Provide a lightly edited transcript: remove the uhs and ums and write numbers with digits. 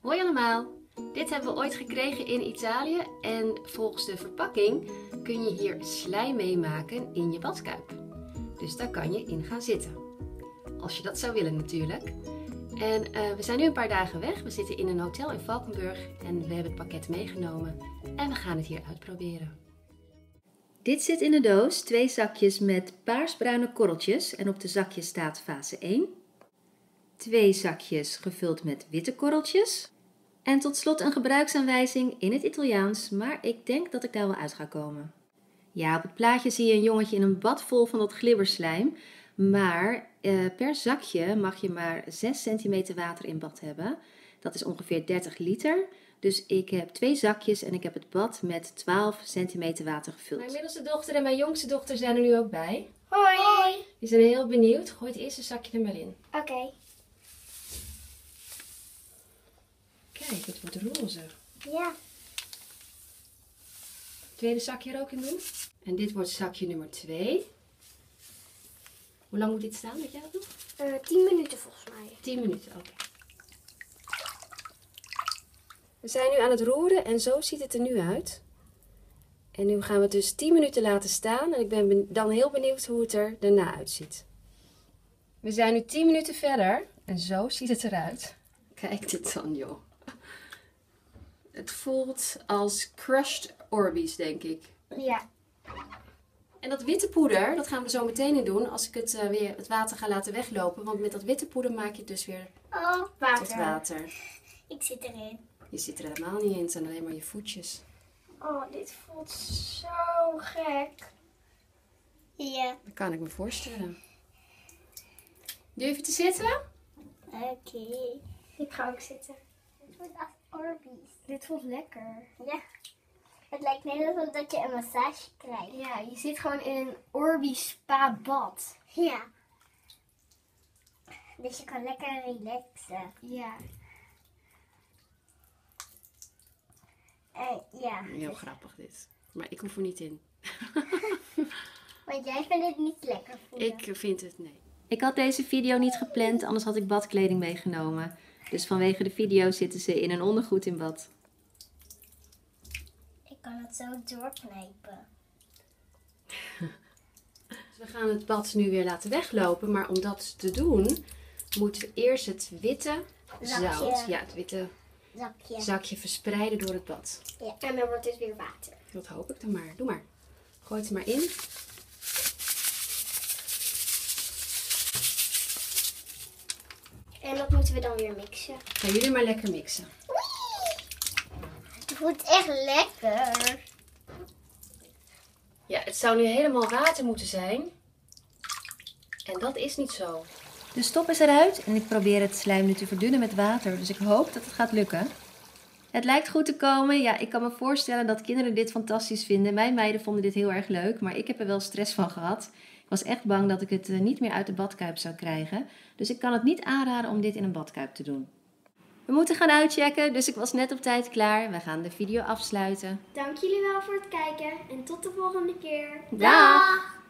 Hoi allemaal! Dit hebben we ooit gekregen in Italië en volgens de verpakking kun je hier slijm mee maken in je badkuip. Dus daar kan je in gaan zitten. Als je dat zou willen natuurlijk. En we zijn nu een paar dagen weg. We zitten in een hotel in Valkenburg en we hebben het pakket meegenomen. En we gaan het hier uitproberen. Dit zit in de doos, 2 zakjes met paarsbruine korreltjes en op de zakjes staat fase 1. 2 zakjes gevuld met witte korreltjes. En tot slot een gebruiksaanwijzing in het Italiaans, maar ik denk dat ik daar wel uit ga komen. Ja, op het plaatje zie je een jongetje in een bad vol van dat glibberslijm. Maar per zakje mag je maar 6 centimeter water in bad hebben. Dat is ongeveer 30 liter. Dus ik heb 2 zakjes en ik heb het bad met 12 centimeter water gevuld. Mijn middelste dochter en mijn jongste dochter zijn er nu ook bij. Hoi! Hoi! Die zijn heel benieuwd. Gooi het eerste zakje er maar in. Oké. Kijk, het wordt roze. Ja. Tweede zakje er ook in doen. En dit wordt zakje nummer 2. Hoe lang moet dit staan? Weet jij dat nog? 10 minuten volgens mij. 10 minuten, oké. We zijn nu aan het roeren en zo ziet het er nu uit. En nu gaan we het dus 10 minuten laten staan. En ik ben dan heel benieuwd hoe het er daarna uitziet. We zijn nu 10 minuten verder en zo ziet het eruit. Kijk dit dan, joh. Het voelt als crushed Orbeez, denk ik. Ja. En dat witte poeder, dat gaan we zo meteen in doen als ik het water ga laten weglopen. Want met dat witte poeder maak je het dus weer Water. tot water. Ik zit erin. Je zit er helemaal niet in, het zijn alleen maar je voetjes. Oh, dit voelt zo gek. Ja. Dat kan ik me voorstellen. Durf je te zitten? Oké. Ik ga ook zitten. Het voelt als Orbeez. Dit voelt lekker. Ja. Het lijkt net alsof dat je een massage krijgt. Ja, je zit gewoon in een Orbeez spa bad. Ja. Dus je kan lekker relaxen. Ja. Ja. Heel grappig dit. Maar ik hoef er niet in. Want jij vindt het niet lekker voelen. Ik vind het nee. Ik had deze video niet gepland, anders had ik badkleding meegenomen. Dus vanwege de video zitten ze in een ondergoed in bad. Ik kan het zo doorknijpen. Dus we gaan het bad nu weer laten weglopen. Maar om dat te doen, moeten we eerst het witte zout, ja, het witte zakje verspreiden door het bad. Ja, en dan wordt het weer water. Dat hoop ik dan maar. Doe maar. Gooi het er maar in. En dat moeten we dan weer mixen. Gaan jullie maar lekker mixen. Het voelt echt lekker. Ja, het zou nu helemaal water moeten zijn. En dat is niet zo. De stop is eruit en ik probeer het slijm nu te verdunnen met water. Dus ik hoop dat het gaat lukken. Het lijkt goed te komen. Ja, ik kan me voorstellen dat kinderen dit fantastisch vinden. Mijn meiden vonden dit heel erg leuk, maar ik heb er wel stress van gehad. Ik was echt bang dat ik het niet meer uit de badkuip zou krijgen. Dus ik kan het niet aanraden om dit in een badkuip te doen. We moeten gaan uitchecken, dus ik was net op tijd klaar. We gaan de video afsluiten. Dank jullie wel voor het kijken en tot de volgende keer. Dag!